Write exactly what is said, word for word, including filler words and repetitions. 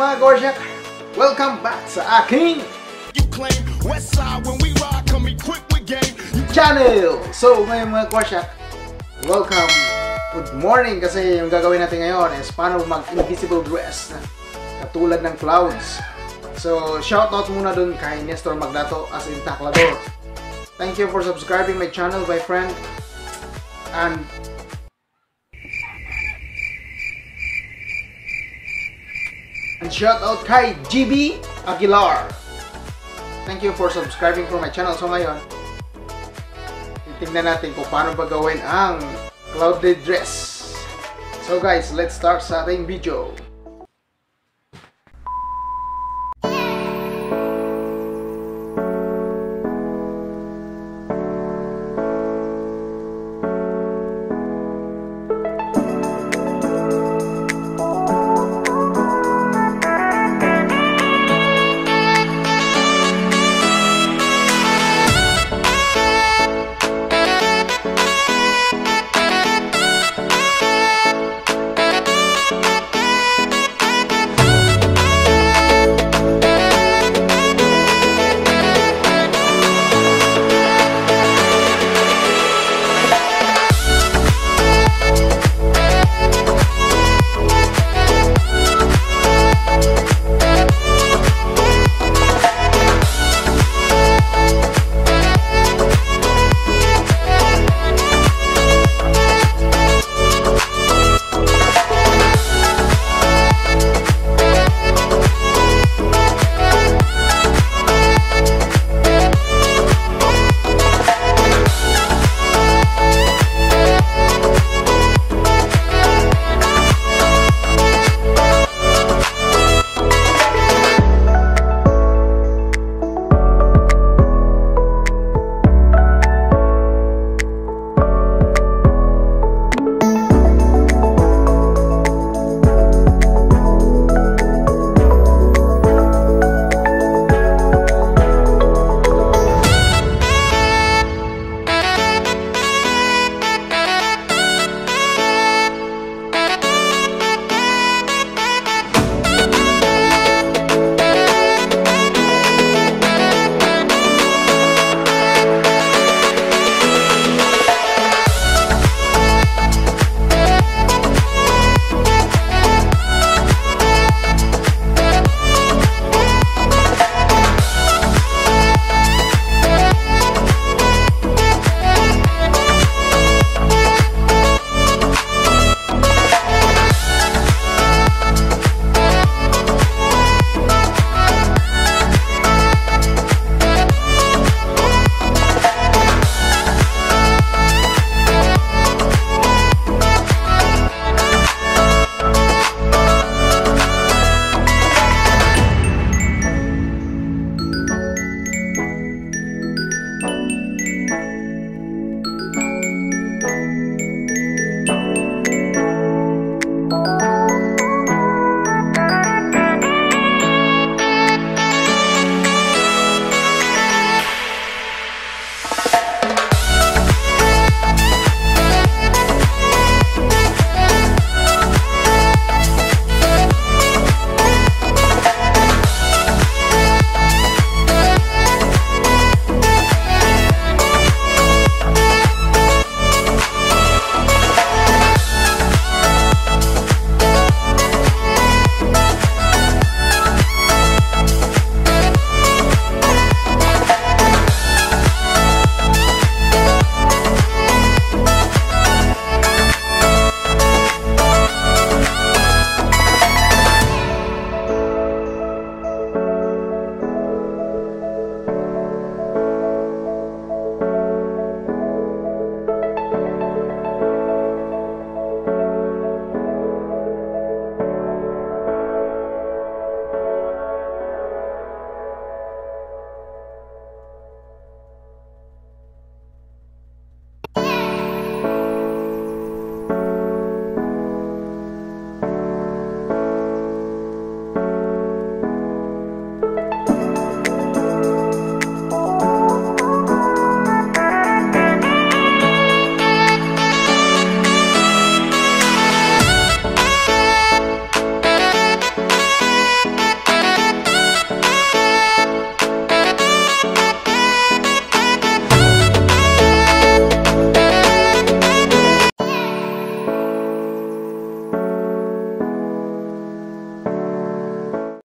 mga Gorsyak! Welcome back sa aking channel! So ngayon mga Gorsyak, welcome! Good morning! Kasi yung gagawin natin ngayon is paano mag-invisible dress katulad ng clouds. So shoutout muna dun kay Nestor Magdato as in Taklador. Thank you for subscribing my channel, my friend. And And shout out kay G B Aguilar. Thank you for subscribing for my channel. So ngayon, titingnan natin kung paano ba gawin ang clouded dress. So guys, let's start sa ating video.